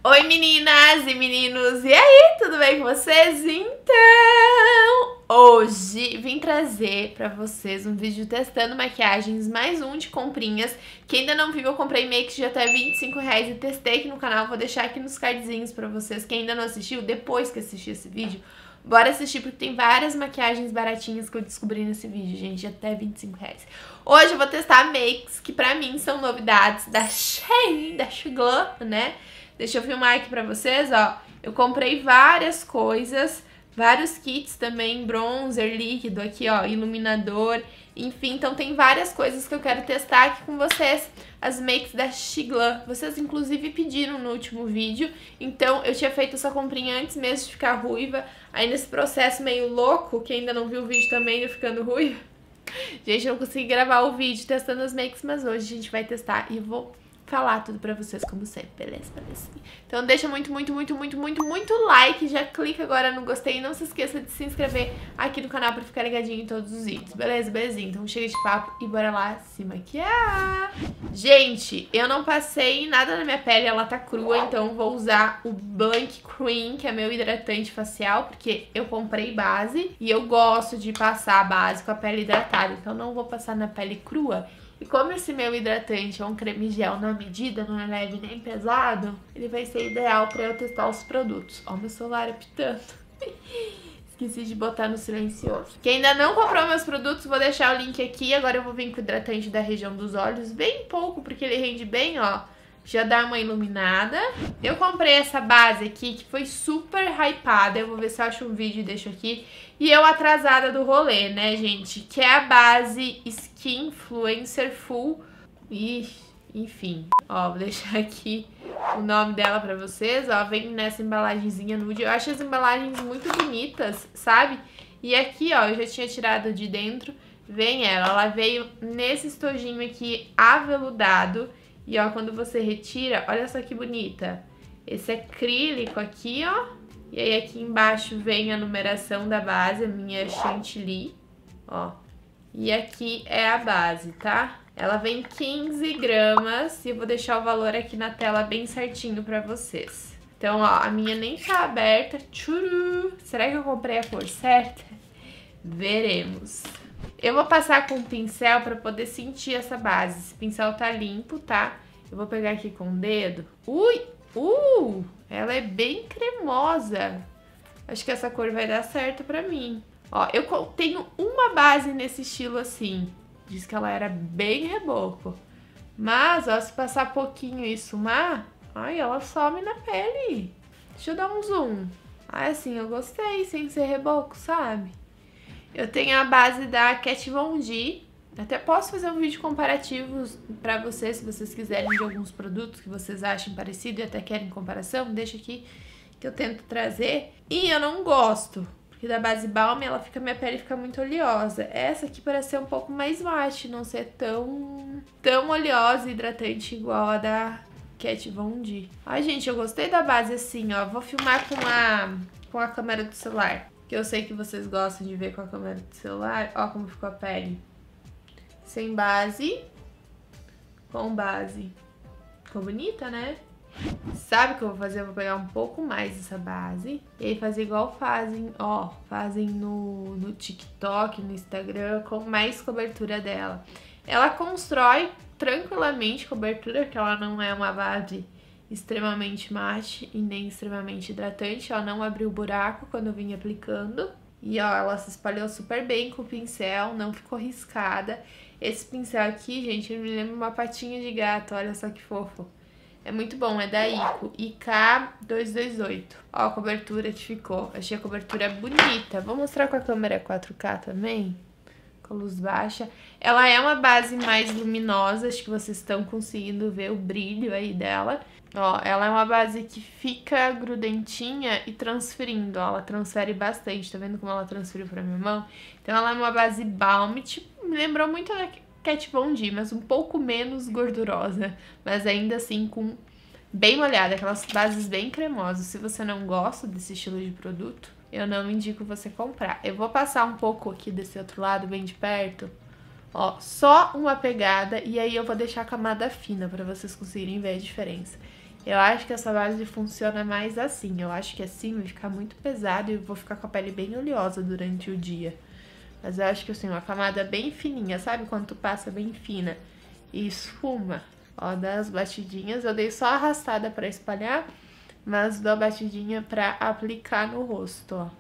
Oi meninas e meninos, e aí, tudo bem com vocês? Então, hoje vim trazer pra vocês um vídeo testando maquiagens, mais um de comprinhas. Quem ainda não viu, eu comprei makes de até R$25 e testei aqui no canal, vou deixar aqui nos cardzinhos pra vocês. Quem ainda não assistiu, depois que assistir esse vídeo, bora assistir porque tem várias maquiagens baratinhas que eu descobri nesse vídeo, gente, de até R$25. Hoje eu vou testar makes que pra mim são novidades da Shein, da Shiglo, né? Deixa eu filmar aqui pra vocês, ó. Eu comprei várias coisas, vários kits também, bronzer líquido aqui, ó, iluminador, enfim. Então tem várias coisas que eu quero testar aqui com vocês, as makes da Shiglo. Vocês inclusive pediram no último vídeo, então eu tinha feito essa comprinha antes mesmo de ficar ruiva. Aí nesse processo meio louco, que ainda não viu o vídeo também, eu ficando ruiva. Gente, eu não consegui gravar o vídeo testando as makes, mas hoje a gente vai testar e vou falar tudo pra vocês, como sempre, beleza? Então deixa muito like, já clica agora no gostei e não se esqueça de se inscrever aqui no canal pra ficar ligadinho em todos os vídeos, beleza? Belezinha? Então chega de papo e bora lá se maquiar! Gente, eu não passei nada na minha pele, ela tá crua, então vou usar o Blank Cream, que é meu hidratante facial, porque eu comprei base e eu gosto de passar a base com a pele hidratada, então não vou passar na pele crua. E como esse meu hidratante é um creme gel na medida, não é leve nem pesado, ele vai ser ideal pra eu testar os produtos. Ó, meu celular apitando. Esqueci de botar no silencioso. Quem ainda não comprou meus produtos, vou deixar o link aqui. Agora eu vou vir com o hidratante da região dos olhos, bem pouco, porque ele rende bem, ó. Já dá uma iluminada. Eu comprei essa base aqui, que foi super hypada. Eu vou ver se eu acho um vídeo e deixo aqui. E eu atrasada do rolê, né, gente? Que é a base Skin Influencer Full. Enfim, ó, vou deixar aqui o nome dela pra vocês. Ó, vem nessa embalagenzinha nude. Eu acho as embalagens muito bonitas, sabe? E aqui, ó, eu já tinha tirado de dentro. Vem ela. Ela veio nesse estojinho aqui aveludado. E ó, quando você retira, olha só que bonita. Esse acrílico aqui, ó. E aí aqui embaixo vem a numeração da base, a minha Chantilly, ó. E aqui é a base, tá? Ela vem 15 gramas e eu vou deixar o valor aqui na tela bem certinho pra vocês. Então, ó, a minha nem tá aberta. Tchuru! Será que eu comprei a cor certa? Veremos. Eu vou passar com um pincel pra poder sentir essa base. Esse pincel tá limpo, tá? Eu vou pegar aqui com o dedo. Ui! Ela é bem cremosa. Acho que essa cor vai dar certo pra mim. Ó, eu tenho uma base nesse estilo assim. Diz que ela era bem reboco. Mas, ó, se passar pouquinho e esfumar, ai, ela some na pele. Deixa eu dar um zoom. Ai, assim, eu gostei, sem ser reboco, sabe? Eu tenho a base da Kat Von D. Até posso fazer um vídeo comparativo pra vocês, se vocês quiserem, de alguns produtos que vocês achem parecido e até querem comparação. Deixa aqui que eu tento trazer. E eu não gosto, porque da base Balm, minha pele fica muito oleosa. Essa aqui parece ser um pouco mais mate, não ser tão oleosa e hidratante igual a da Kat Von D. Ai, gente, eu gostei da base assim, ó. Vou filmar com a câmera do celular, que eu sei que vocês gostam de ver com a câmera do celular. Ó como ficou a pele. Sem base, com base. Ficou bonita, né? Sabe o que eu vou fazer? Eu vou pegar um pouco mais dessa base e aí fazer igual fazem, ó, fazem no TikTok, no Instagram, com mais cobertura dela. Ela constrói tranquilamente cobertura, porque ela não é uma base extremamente mate e nem extremamente hidratante. Ela não abriu buraco quando eu vim aplicando. E ó, ela se espalhou super bem com o pincel, não ficou riscada. Esse pincel aqui, gente, me lembra uma patinha de gato, olha só que fofo. É muito bom, é da Ico, IK228. Ó, a cobertura que ficou, achei a cobertura bonita. Vou mostrar com a câmera 4K também, com a luz baixa. Ela é uma base mais luminosa, acho que vocês estão conseguindo ver o brilho aí dela. Ó, ela é uma base que fica grudentinha e transferindo, ó, ela transfere bastante, tá vendo como ela transferiu pra minha mão? Então ela é uma base balm, tipo, me lembrou muito da Kat Von D, mas um pouco menos gordurosa, mas ainda assim com bem molhada, aquelas bases bem cremosas. Se você não gosta desse estilo de produto, eu não indico você comprar. Eu vou passar um pouco aqui desse outro lado, bem de perto, ó, só uma pegada, e aí eu vou deixar a camada fina pra vocês conseguirem ver a diferença. Eu acho que essa base funciona mais assim. Eu acho que assim vai ficar muito pesado e eu vou ficar com a pele bem oleosa durante o dia. Mas eu acho que assim, uma camada bem fininha, sabe? Quando tu passa bem fina e esfuma, ó, dá as batidinhas. Eu dei só a arrastada pra espalhar, mas dou a batidinha pra aplicar no rosto, ó.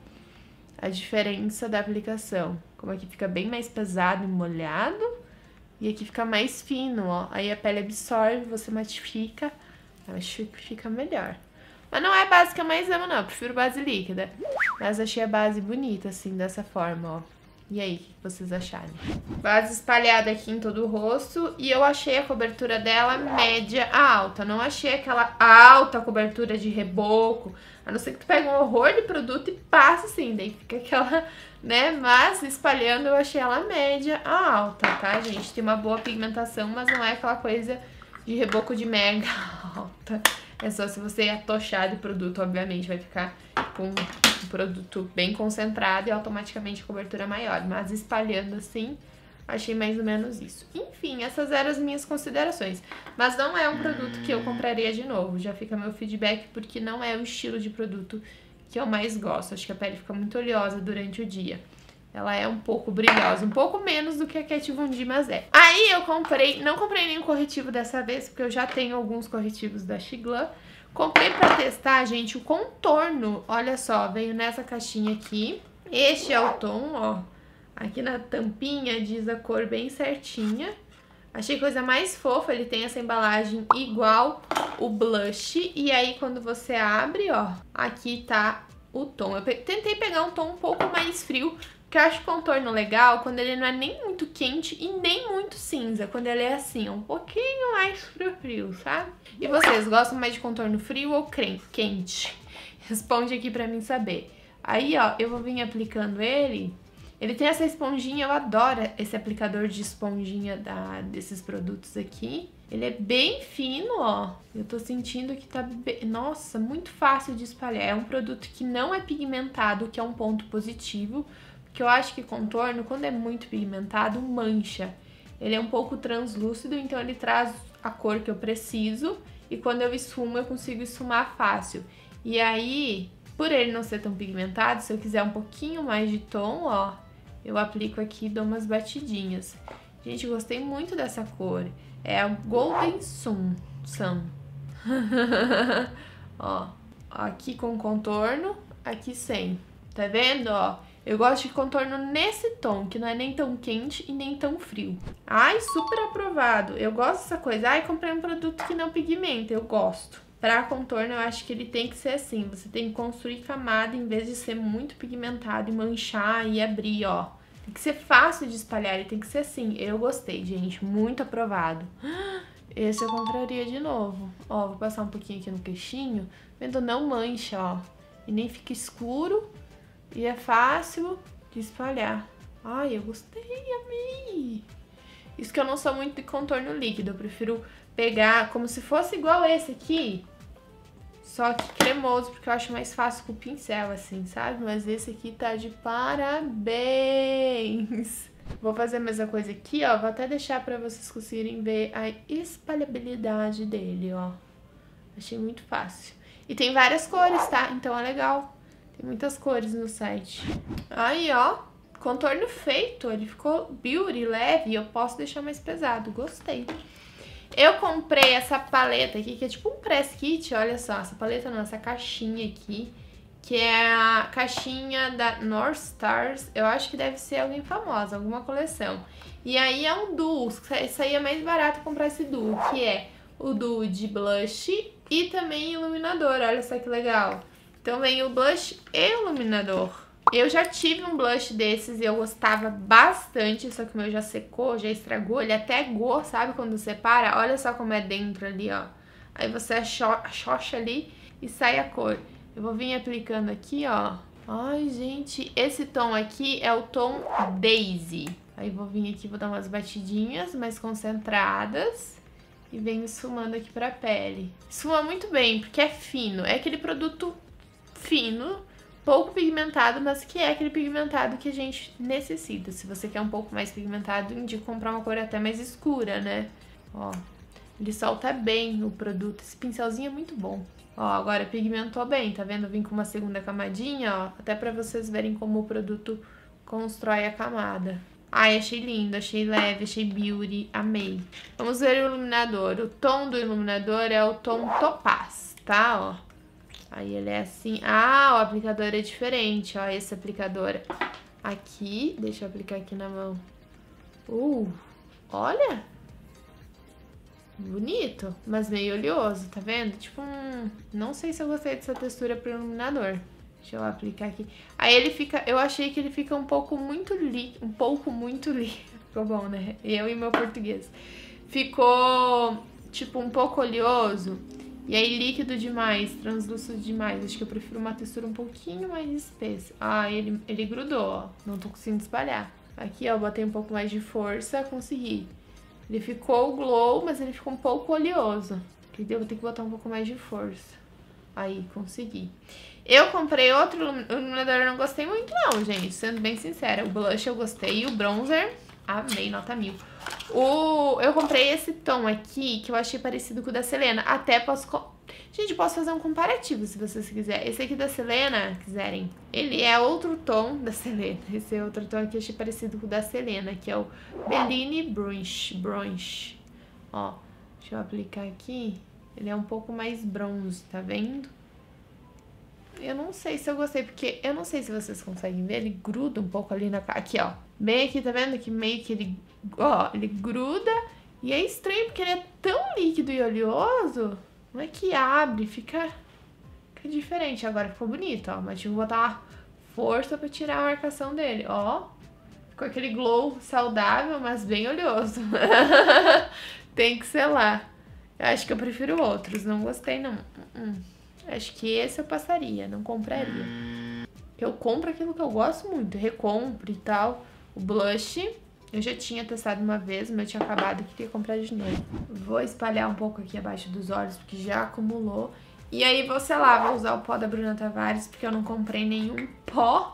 A diferença da aplicação. Como aqui fica bem mais pesado e molhado, e aqui fica mais fino, ó. Aí a pele absorve, você matifica, acho que fica melhor. Mas não é a base que eu mais amo, não. Eu prefiro base líquida. Mas achei a base bonita, assim, dessa forma, ó. E aí, o que vocês acharam? Base espalhada aqui em todo o rosto. E eu achei a cobertura dela média a alta. Não achei aquela alta cobertura de reboco. A não ser que tu pegue um horror de produto e passa assim. Daí fica aquela, né? Mas espalhando eu achei ela média a alta, tá, gente? Tem uma boa pigmentação, mas não é aquela coisa de reboco de mega alta. É só se você atochar de produto, obviamente, vai ficar com um produto bem concentrado e automaticamente a cobertura maior. Mas espalhando assim, achei mais ou menos isso. Enfim, essas eram as minhas considerações. Mas não é um produto que eu compraria de novo. Já fica meu feedback, porque não é o estilo de produto que eu mais gosto. Acho que a pele fica muito oleosa durante o dia. Ela é um pouco brilhosa, um pouco menos do que a Kat Von D, mas é. Aí eu comprei, não comprei nenhum corretivo dessa vez, porque eu já tenho alguns corretivos da Xiglan. Comprei pra testar, gente, o contorno. Olha só, veio nessa caixinha aqui. Este é o tom, ó. Aqui na tampinha diz a cor bem certinha. Achei coisa mais fofa, ele tem essa embalagem igual o blush. E aí quando você abre, ó, aqui tá o tom. Eu tentei pegar um tom um pouco mais frio, porque eu acho o contorno legal quando ele não é nem muito quente e nem muito cinza. Quando ele é assim, um pouquinho mais frio, sabe? E vocês, gostam mais de contorno frio ou quente? Responde aqui pra mim saber. Aí, ó, eu vou vir aplicando ele. Ele tem essa esponjinha, eu adoro esse aplicador de esponjinha desses produtos aqui. Ele é bem fino, ó. Eu tô sentindo que tá bem... Nossa, muito fácil de espalhar. É um produto que não é pigmentado, que é um ponto positivo. Porque eu acho que contorno, quando é muito pigmentado, mancha. Ele é um pouco translúcido, então ele traz a cor que eu preciso. E quando eu esfumo, eu consigo esfumar fácil. E aí, por ele não ser tão pigmentado, se eu quiser um pouquinho mais de tom, ó, eu aplico aqui e dou umas batidinhas. Gente, gostei muito dessa cor. É o Golden Sun. Ó, aqui com contorno, aqui sem. Tá vendo, ó? Eu gosto de contorno nesse tom, que não é nem tão quente e nem tão frio. Ai, super aprovado. Eu gosto dessa coisa. Ai, comprei um produto que não pigmenta. Eu gosto. Pra contorno, eu acho que ele tem que ser assim. Você tem que construir camada em vez de ser muito pigmentado e manchar e abrir, ó. Tem que ser fácil de espalhar, ele tem que ser assim. Eu gostei, gente. Muito aprovado. Esse eu compraria de novo. Ó, vou passar um pouquinho aqui no queixinho. Vendo, não mancha, ó. E nem fica escuro. E é fácil de espalhar. Ai, eu gostei, amei. Isso que eu não sou muito de contorno líquido. Eu prefiro pegar como se fosse igual esse aqui. Só que cremoso, porque eu acho mais fácil com o pincel, assim, sabe? Mas esse aqui tá de parabéns. Vou fazer a mesma coisa aqui, ó. Vou até deixar pra vocês conseguirem ver a espalhabilidade dele, ó. Achei muito fácil. E tem várias cores, tá? Então é legal. Tem muitas cores no site. Aí, ó, contorno feito. Ele ficou beauty, leve. E eu posso deixar mais pesado. Gostei. Eu comprei essa paleta aqui, que é tipo um press kit. Olha só, essa paleta não, essa caixinha aqui. Que é a caixinha da North Stars. Eu acho que deve ser alguém famosa, alguma coleção. E aí é um duo. Isso aí é mais barato comprar esse duo, que é o duo de blush e também iluminador. Olha só que legal. Então vem o blush e o iluminador. Eu já tive um blush desses e eu gostava bastante, só que o meu já secou, já estragou, ele até aguou, sabe? Quando separa, olha só como é dentro ali, ó. Aí você achocha ali e sai a cor. Eu vou vir aplicando aqui, ó. Ai, gente, esse tom aqui é o tom Daisy. Aí vou vir aqui, vou dar umas batidinhas mais concentradas. E venho esfumando aqui pra pele. Esfuma muito bem, porque é fino. É aquele produto fino, pouco pigmentado, mas que é aquele pigmentado que a gente necessita. Se você quer um pouco mais pigmentado, indico comprar uma cor até mais escura, né? Ó, Ele solta bem o produto. Esse pincelzinho é muito bom. Ó, agora pigmentou bem, tá vendo? Vim com uma segunda camadinha, ó. Até pra vocês verem como o produto constrói a camada. Ai, achei lindo, achei leve, achei beauty, amei. Vamos ver o iluminador. O tom do iluminador é o tom topaz, tá? Ó. Aí ele é assim. Ah, o aplicador é diferente, ó. Esse aplicador aqui. Deixa eu aplicar aqui na mão. Olha! Bonito, mas meio oleoso, tá vendo? Tipo Não sei se eu gostei dessa textura pro iluminador. Deixa eu aplicar aqui. Aí ele fica... Eu achei que ele fica um pouco muito líquido. Ficou bom, né? Eu e meu português. Ficou, tipo, um pouco oleoso. E aí líquido demais, translúcido demais. Acho que eu prefiro uma textura um pouquinho mais espessa. Ah, ele grudou, ó. Não tô conseguindo espalhar. Aqui, ó, botei um pouco mais de força, consegui. Ele ficou glow, mas ele ficou um pouco oleoso. Entendeu? Vou ter que botar um pouco mais de força. Aí, consegui. Eu comprei outro iluminador, eu não gostei muito não, gente. Sendo bem sincera. O blush eu gostei e o bronzer, amei, nota 1000. Eu comprei esse tom aqui, que eu achei parecido com o da Selena. Até posso... Gente, posso fazer um comparativo, se vocês quiserem. Esse aqui da Selena, quiserem, ele é outro tom da Selena. Esse é outro tom aqui, eu achei parecido com o da Selena, que é o Bellini Bronze. Ó, deixa eu aplicar aqui. Ele é um pouco mais bronze, tá vendo? Eu não sei se eu gostei, porque eu não sei se vocês conseguem ver, ele gruda um pouco ali na cara. Aqui, ó. Bem aqui, tá vendo? Que meio que ele... Ó, ele gruda e é estranho, porque ele é tão líquido e oleoso. Não é que abre, fica diferente. Agora ficou bonito, ó. Mas tive que botar uma força pra tirar a marcação dele, ó. Ficou aquele glow saudável, mas bem oleoso. Tem que selar. Eu acho que eu prefiro outros, não gostei não. Acho que esse eu passaria, não compraria. Eu compro aquilo que eu gosto muito, recompro e tal. O blush, eu já tinha testado uma vez, mas eu tinha acabado e queria comprar de novo. Vou espalhar um pouco aqui abaixo dos olhos, porque já acumulou. E aí vou selar, vou usar o pó da Bruna Tavares, porque eu não comprei nenhum pó.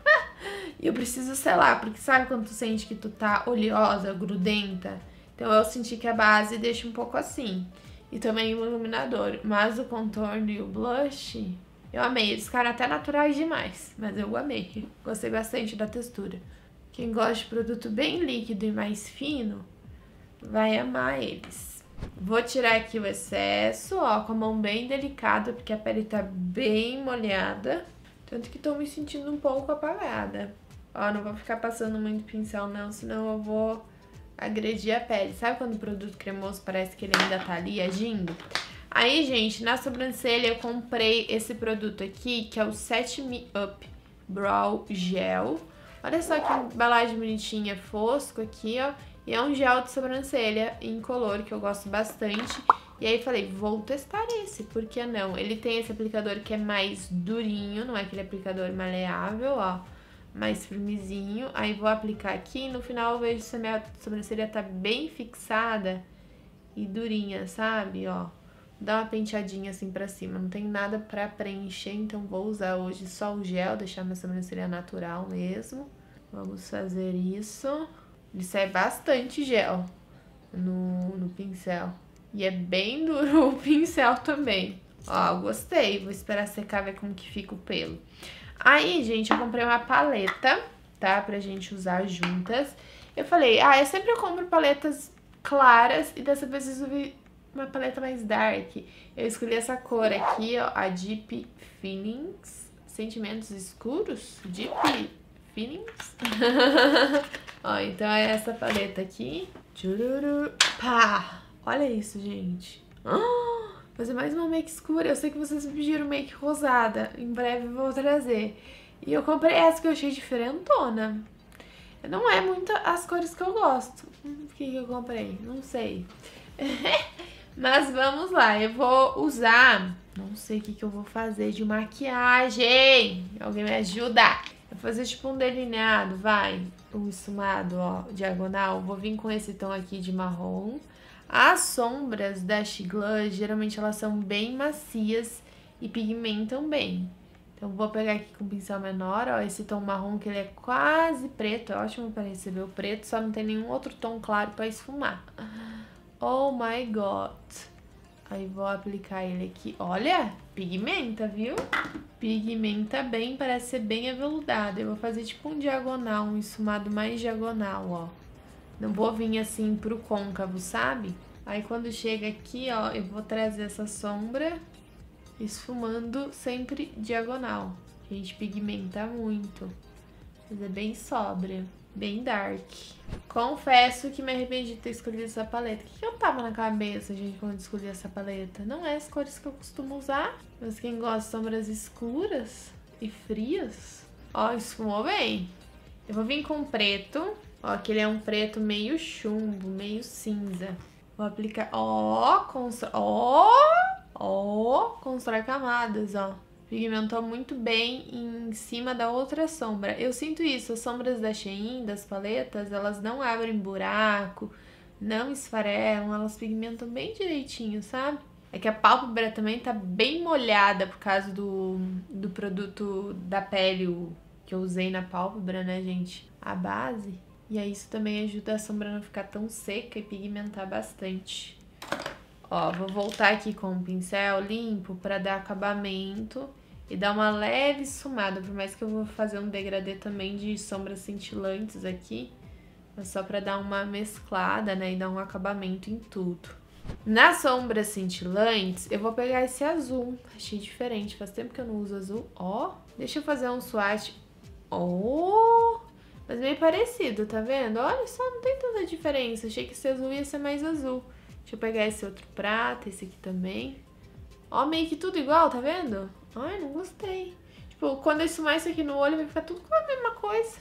E eu preciso selar, porque sabe quando tu sente que tu tá oleosa, grudenta? Então eu senti que a base deixa um pouco assim. E também o iluminador. Mas o contorno e o blush, eu amei. Eles ficaram até naturais demais, mas eu amei. Gostei bastante da textura. Quem gosta de produto bem líquido e mais fino, vai amar eles. Vou tirar aqui o excesso, ó, com a mão bem delicada, porque a pele tá bem molhada. Tanto que tô me sentindo um pouco apagada. Ó, não vou ficar passando muito pincel não, senão eu vou agredir a pele. Sabe quando o produto cremoso parece que ele ainda tá ali agindo? Aí, gente, na sobrancelha eu comprei esse produto aqui, que é o Set Me Up Brow Gel. Olha só que embalagem bonitinha, fosco aqui, ó. E é um gel de sobrancelha incolor, que eu gosto bastante. E aí falei, vou testar esse, por que não? Ele tem esse aplicador que é mais durinho, não é aquele aplicador maleável, ó. Mais firmezinho. Aí vou aplicar aqui e no final eu vejo se a minha sobrancelha tá bem fixada e durinha, sabe? Ó, dá uma penteadinha assim pra cima. Não tem nada pra preencher, então vou usar hoje só o gel, deixar minha sobrancelha natural mesmo. Vamos fazer isso. Ele sai bastante gel no pincel. E é bem duro o pincel também. Ó, gostei. Vou esperar secar, ver como que fica o pelo. Aí, gente, eu comprei uma paleta, tá? Pra gente usar juntas. Eu falei, eu sempre compro paletas claras e dessa vez eu resolvi uma paleta mais dark. Eu escolhi essa cor aqui, ó, a Deep Feelings. Sentimentos escuros? Deep Feelings. Ó, então é essa paleta aqui. Tchururu, pá! Olha isso, gente. Fazer mais uma make escura. Eu sei que vocês me pediram make rosada. Em breve eu vou trazer. E eu comprei essa que eu achei diferentona. Não é muito as cores que eu gosto. Por que eu comprei? Não sei. Mas vamos lá. Eu vou usar... Não sei o que eu vou fazer de maquiagem. Alguém me ajuda? Eu vou fazer tipo um delineado, vai. Um esfumado, ó, diagonal. Vou vir com esse tom aqui de marrom. As sombras da Shiglush, geralmente elas são bem macias e pigmentam bem. Então vou pegar aqui com um pincel menor, ó, esse tom marrom que ele é quase preto, é ótimo para receber o preto, só não tem nenhum outro tom claro para esfumar. Oh my God. Aí vou aplicar ele aqui. Olha, pigmenta, viu? Pigmenta bem, parece ser bem aveludado. Eu vou fazer tipo um diagonal, um esfumado mais diagonal, ó. Não vou vir assim pro côncavo, sabe? Aí quando chega aqui, ó, eu vou trazer essa sombra esfumando sempre diagonal. A gente pigmenta muito. Mas é bem sóbria, bem dark. Confesso que me arrependi de ter escolhido essa paleta. O que eu tava na cabeça, gente, quando escolhi essa paleta? Não é as cores que eu costumo usar. Mas quem gosta de sombras escuras e frias, ó, esfumou bem. Eu vou vir com preto. Ó, que ele é um preto meio chumbo, meio cinza. Vou aplicar, ó, constrói camadas, ó. Pigmentou muito bem em cima da outra sombra. Eu sinto isso, as sombras da Shein, das paletas, elas não abrem buraco, não esfarelam, elas pigmentam bem direitinho, sabe? É que a pálpebra também tá bem molhada por causa do produto da pele que eu usei na pálpebra, né, gente? A base. E aí isso também ajuda a sombra a não ficar tão seca e pigmentar bastante. Ó, vou voltar aqui com um pincel limpo pra dar acabamento e dar uma leve esfumada, por mais que eu vou fazer um degradê também de sombras cintilantes aqui, mas só pra dar uma mesclada, né, e dar um acabamento em tudo. Nas sombras cintilantes, eu vou pegar esse azul, achei diferente, faz tempo que eu não uso azul, ó. Deixa eu fazer um swatch, ó, mas meio parecido, tá vendo? Olha só, não tem tanta diferença, achei que esse azul ia ser mais azul. Deixa eu pegar esse outro prata, esse aqui também. Ó, meio que tudo igual, tá vendo? Ai, não gostei. Tipo, quando eu esfumar isso aqui no olho, vai ficar tudo com a mesma coisa.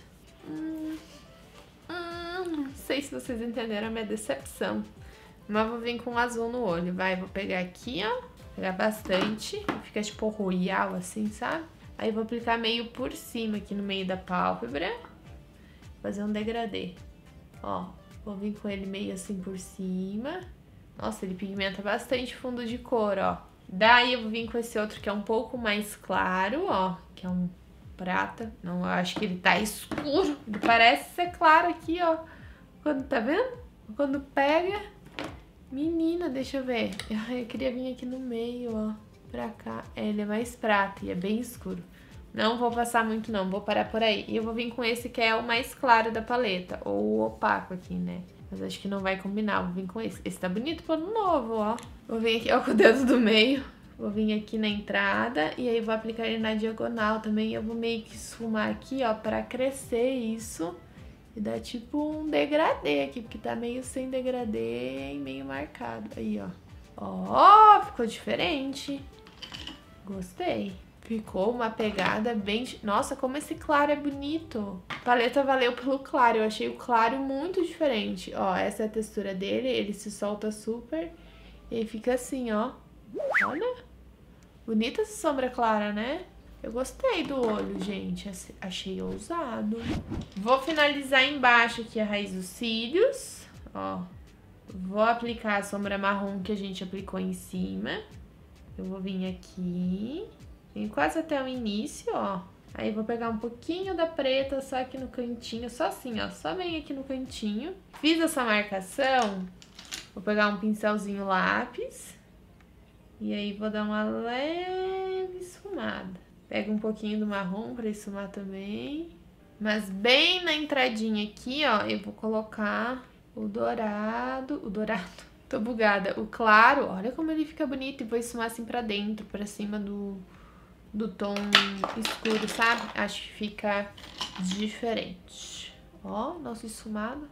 Não sei se vocês entenderam a minha decepção. Mas vou vir com azul no olho, vai. Vou pegar aqui, ó. Pegar bastante. Fica tipo royal, assim, sabe? Aí vou aplicar meio por cima, aqui no meio da pálpebra. Fazer um degradê. Ó, vou vir com ele meio assim por cima. Nossa, ele pigmenta bastante fundo de cor, ó. Daí eu vou vir com esse outro que é um pouco mais claro, ó. Que é um prata. Não, eu acho que ele tá escuro. Ele parece ser claro aqui, ó. Quando, tá vendo? Quando pega... Menina, deixa eu ver. Eu queria vir aqui no meio, ó. Pra cá. Ele é mais prata e é bem escuro. Não vou passar muito não, vou parar por aí. E eu vou vir com esse que é o mais claro da paleta. Ou o opaco aqui, né? Mas acho que não vai combinar, vou vir com esse. Esse tá bonito, pano novo, ó. Vou vir aqui, ó, com o dedo do meio. Vou vir aqui na entrada e aí vou aplicar ele na diagonal também. Eu vou meio que esfumar aqui, ó, pra crescer isso. E dar tipo um degradê aqui, porque tá meio sem degradê e meio marcado. Aí, ó. Ó, ficou diferente. Gostei. Ficou uma pegada bem... Nossa, como esse claro é bonito. A paleta valeu pelo claro. Eu achei o claro muito diferente. Ó, essa é a textura dele. Ele se solta super. E aí fica assim, ó. Olha. Bonita essa sombra clara, né? Eu gostei do olho, gente. Achei ousado. Vou finalizar embaixo aqui a raiz dos cílios. Ó. Vou aplicar a sombra marrom que a gente aplicou em cima. Eu vou vir aqui... Vem quase até o início, ó. Aí vou pegar um pouquinho da preta só aqui no cantinho, só assim, ó. Só bem aqui no cantinho. Fiz essa marcação. Vou pegar um pincelzinho lápis. E aí vou dar uma leve esfumada. Pego um pouquinho do marrom pra esfumar também. Mas bem na entradinha aqui, ó, eu vou colocar o dourado. O dourado. Tô bugada. O claro, olha como ele fica bonito. E vou esfumar assim pra dentro, pra cima do tom escuro, sabe? Acho que fica diferente. Ó, nosso esfumado.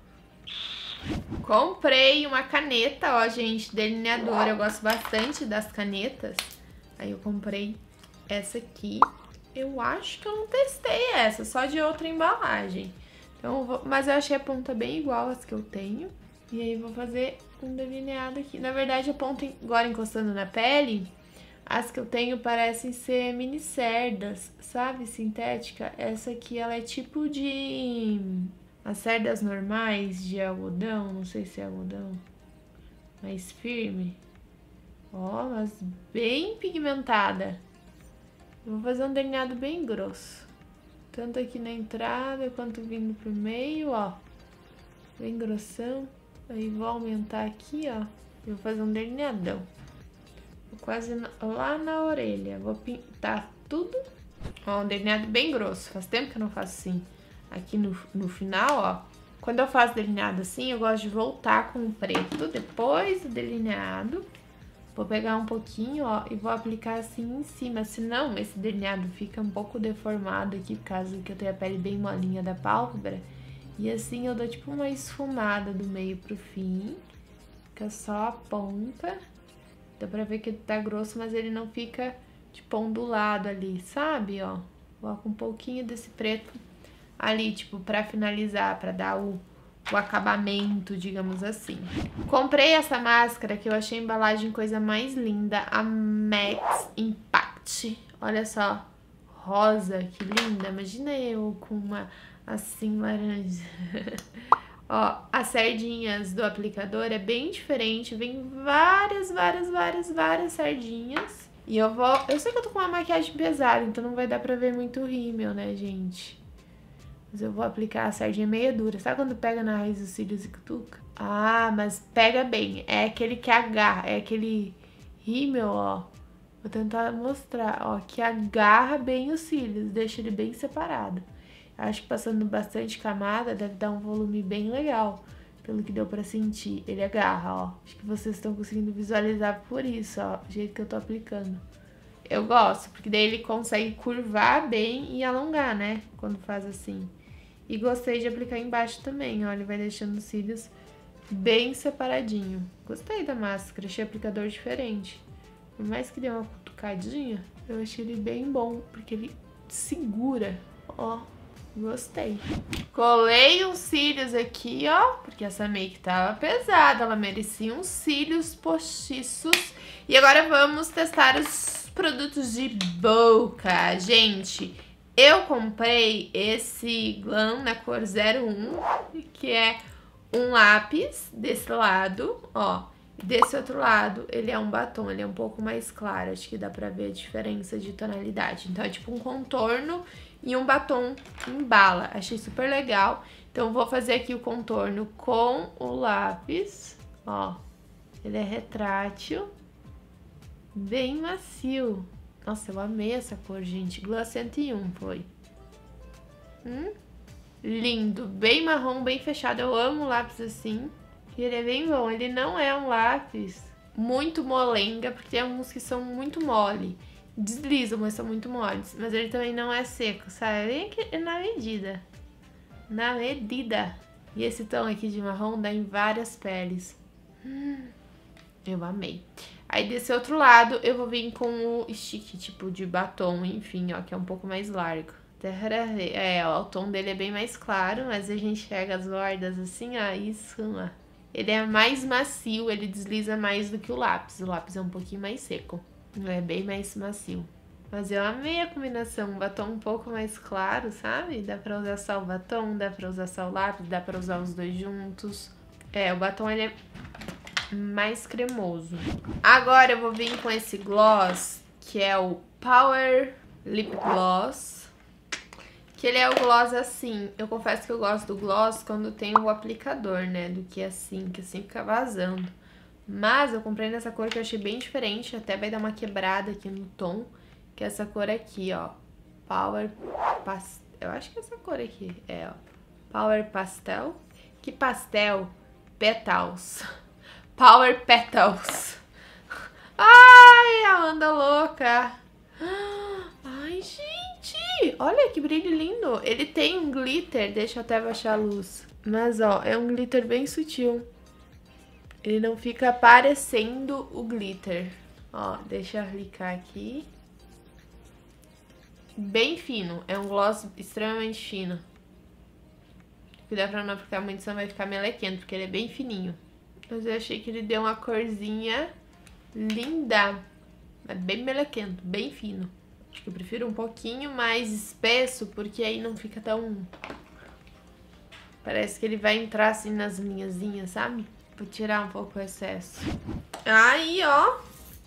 Comprei uma caneta, ó, gente, delineador. Eu gosto bastante das canetas. Aí eu comprei essa aqui. Eu acho que eu não testei essa, só de outra embalagem. Então, mas eu achei a ponta bem igual às que eu tenho. E aí vou fazer um delineado aqui. Na verdade, a ponta agora encostando na pele... As que eu tenho parecem ser mini cerdas, sabe? Sintética. Essa aqui, ela é tipo de... As cerdas normais de algodão, não sei se é algodão. Mais firme. Ó, mas bem pigmentada. Eu vou fazer um delineado bem grosso. Tanto aqui na entrada, quanto vindo pro meio, ó. Bem grossão. Aí vou aumentar aqui, ó. E vou fazer um delineadão. Quase lá na orelha. Vou pintar tudo. Ó, um delineado bem grosso. Faz tempo que eu não faço assim. Aqui no final, ó. Quando eu faço delineado assim, eu gosto de voltar com o preto depois do delineado. Vou pegar um pouquinho, ó, e vou aplicar assim em cima. Senão, esse delineado fica um pouco deformado aqui, por causa que eu tenho a pele bem molinha da pálpebra. E assim eu dou tipo uma esfumada do meio pro fim. Fica só a ponta. Dá pra ver que ele tá grosso, mas ele não fica tipo ondulado ali, sabe, ó. Coloco um pouquinho desse preto ali, tipo, pra finalizar, pra dar o acabamento, digamos assim. Comprei essa máscara que eu achei a embalagem coisa mais linda, a Max Impact. Olha só, rosa, que linda. Imagina eu com uma assim laranja. Ó, as sardinhas do aplicador é bem diferente, vem várias sardinhas. E eu sei que eu tô com uma maquiagem pesada, então não vai dar pra ver muito o rímel, né, gente? Mas eu vou aplicar a sardinha meia dura. Sabe quando pega na raiz dos cílios e cutuca? Ah, mas pega bem. É aquele que agarra, é aquele rímel, ó. Vou tentar mostrar, ó, que agarra bem os cílios, deixa ele bem separado. Acho que passando bastante camada deve dar um volume bem legal, pelo que deu pra sentir. Ele agarra, ó. Acho que vocês estão conseguindo visualizar por isso, ó, o jeito que eu tô aplicando. Eu gosto, porque daí ele consegue curvar bem e alongar, né, quando faz assim. E gostei de aplicar embaixo também, ó, ele vai deixando os cílios bem separadinho. Gostei da máscara, achei o aplicador diferente. Por mais que dê uma cutucadinha, eu achei ele bem bom, porque ele segura, ó. Gostei. Colei uns cílios aqui, ó, porque essa make tava pesada, ela merecia uns cílios postiços. E agora vamos testar os produtos de boca. Gente, eu comprei esse Glam na cor 01, que é um lápis desse lado, ó. Desse outro lado, ele é um batom, ele é um pouco mais claro, acho que dá pra ver a diferença de tonalidade. Então, é tipo um contorno e um batom em bala. Achei super legal. Então, vou fazer aqui o contorno com o lápis, ó. Ele é retrátil, bem macio. Nossa, eu amei essa cor, gente. Gloss 101 foi. Lindo, bem marrom, bem fechado. Eu amo lápis assim. E ele é bem bom. Ele não é um lápis muito molenga, porque tem alguns que são muito mole. Deslizam, mas são muito moles. Mas ele também não é seco, sabe? Bem aqui na medida. Na medida. E esse tom aqui de marrom dá em várias peles. Eu amei. Aí desse outro lado eu vou vir com o stick, tipo de batom, enfim, ó, que é um pouco mais largo. É, ó, o tom dele é bem mais claro, mas a gente pega as bordas assim, ó, isso, ó. Ele é mais macio, ele desliza mais do que o lápis. O lápis é um pouquinho mais seco, é bem mais macio. Mas eu amei a combinação, um batom um pouco mais claro, sabe? Dá pra usar só o batom, dá pra usar só o lápis, dá pra usar os dois juntos. É, o batom ele é mais cremoso. Agora eu vou vir com esse gloss, que é o Power Lip Gloss. Que ele é o gloss assim. Eu confesso que eu gosto do gloss quando tem o aplicador, né? Do que assim fica vazando. Mas eu comprei nessa cor que eu achei bem diferente. Até vai dar uma quebrada aqui no tom. Que é essa cor aqui, ó. Power Pastel. Eu acho que é essa cor aqui. É, ó. Power Pastel. Que pastel? Petals. Power Petals. Ai, a Amanda louca. Ai, gente. Olha que brilho lindo. Ele tem um glitter. Deixa eu até baixar a luz. Mas, ó, é um glitter bem sutil. Ele não fica parecendo o glitter. Ó, deixa eu aplicar aqui. Bem fino. É um gloss extremamente fino. Cuidado pra não aplicar muito, senão vai ficar melequento, porque ele é bem fininho. Mas eu achei que ele deu uma corzinha linda. Mas bem melequento, bem fino. Acho que eu prefiro um pouquinho mais espesso, porque aí não fica tão... Parece que ele vai entrar assim nas linhazinhas, sabe? Vou tirar um pouco o excesso. Aí, ó.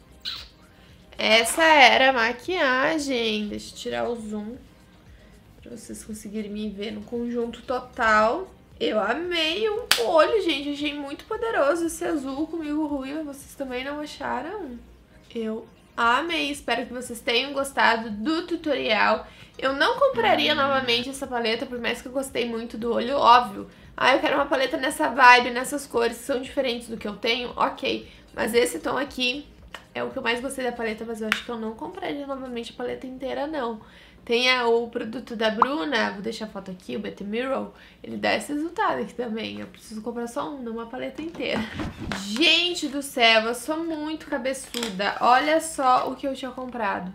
Essa era a maquiagem. Deixa eu tirar o zoom pra vocês conseguirem me ver no conjunto total. Eu amei o olho, gente. Achei muito poderoso esse azul comigo ruiva. Vocês também não acharam? Eu amei. Espero que vocês tenham gostado do tutorial. Eu não compraria novamente essa paleta, por mais que eu gostei muito do olho, óbvio. Ah, eu quero uma paleta nessa vibe, nessas cores que são diferentes do que eu tenho, ok. Mas esse tom aqui é o que eu mais gostei da paleta, mas eu acho que eu não compraria novamente a paleta inteira, não. Tem o produto da Bruna, vou deixar a foto aqui, o BT Mirror, ele dá esse resultado aqui também. Eu preciso comprar só um, não uma paleta inteira. Gente do céu, eu sou muito cabeçuda. Olha só o que eu tinha comprado.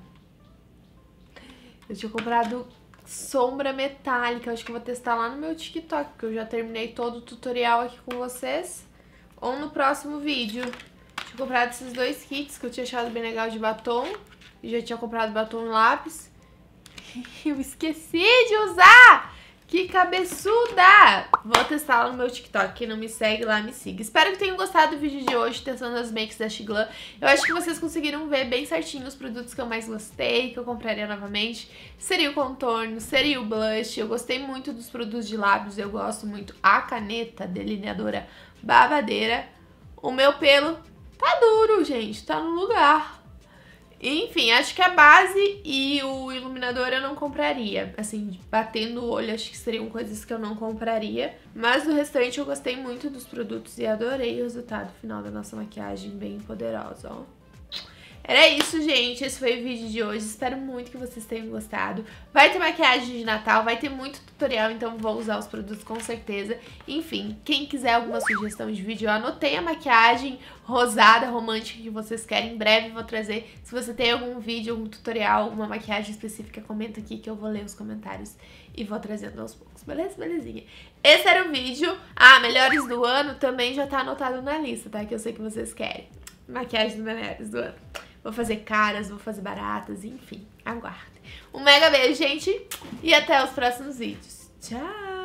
Eu tinha comprado sombra metálica, eu acho que eu vou testar lá no meu TikTok, porque eu já terminei todo o tutorial aqui com vocês. Ou no próximo vídeo. Tinha comprado esses dois kits que eu tinha achado bem legal de batom. E já tinha comprado batom e lápis. Eu esqueci de usar! Que cabeçuda! Vou testar lá no meu TikTok. Quem não me segue lá, me siga. Espero que tenham gostado do vídeo de hoje, testando as makes da Shiglan. Eu acho que vocês conseguiram ver bem certinho os produtos que eu mais gostei, que eu compraria novamente. Seria o contorno, seria o blush. Eu gostei muito dos produtos de lábios. Eu gosto muito a caneta delineadora babadeira. O meu pelo tá duro, gente. Tá no lugar. Enfim, acho que a base e o iluminador eu não compraria. Assim, batendo o olho, acho que seriam coisas que eu não compraria. Mas do restante eu gostei muito dos produtos e adorei o resultado final da nossa maquiagem, bem poderosa, ó. Era isso, gente. Esse foi o vídeo de hoje. Espero muito que vocês tenham gostado. Vai ter maquiagem de Natal, vai ter muito tutorial, então vou usar os produtos com certeza. Enfim, quem quiser alguma sugestão de vídeo, eu anotei a maquiagem rosada, romântica que vocês querem. Em breve vou trazer. Se você tem algum vídeo, algum tutorial, alguma maquiagem específica, comenta aqui que eu vou ler os comentários e vou trazendo aos poucos. Beleza? Belezinha. Esse era o vídeo. Ah, melhores do ano também já tá anotado na lista, tá? Que eu sei que vocês querem. Maquiagem dos melhores do ano. Vou fazer caras, vou fazer baratas, enfim, aguardem. Um mega beijo, gente, e até os próximos vídeos. Tchau!